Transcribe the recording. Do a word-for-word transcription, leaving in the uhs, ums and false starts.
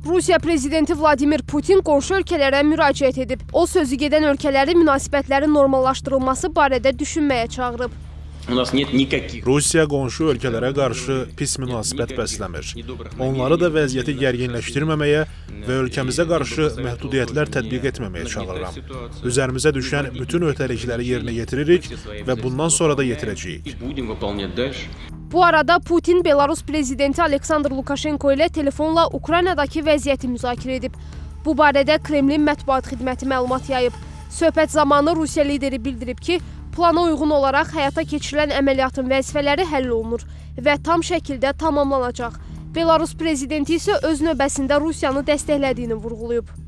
Rusiya prezidenti Vladimir Putin qonşu ölkələrə müraciət edib. O, sözü gedən ölkələri münasibətlərin normallaşdırılması barədə düşünməyə çağırıb. Rusiya qonşu ölkələrə qarşı pis münasibət bəsləmir. Onları da vəziyyəti gərginləşdirməməyə və ölkəmizə qarşı məhdudiyyətlər tətbiq etməməyə çağırıram. Üzərimizə düşən bütün öhdəlikləri yerinə yetiririk və bundan sonra da yetirəcəyik. Bu arada Putin Belarus prezidenti Aleksandr Lukashenko ilə telefonla Ukraynadakı vəziyyəti müzakirə edib. Bu barədə Kremlin mətbuat xidməti məlumat yayıb. Söhbət zamanı Rusiya lideri bildirib ki, plana uyğun olaraq həyata keçirilən əməliyyatın vəzifələri həll olunur və tam şəkildə tamamlanacaq. Belarus prezidenti isə öz növbəsində Rusiyanı dəstəklədiyini vurğulayıb.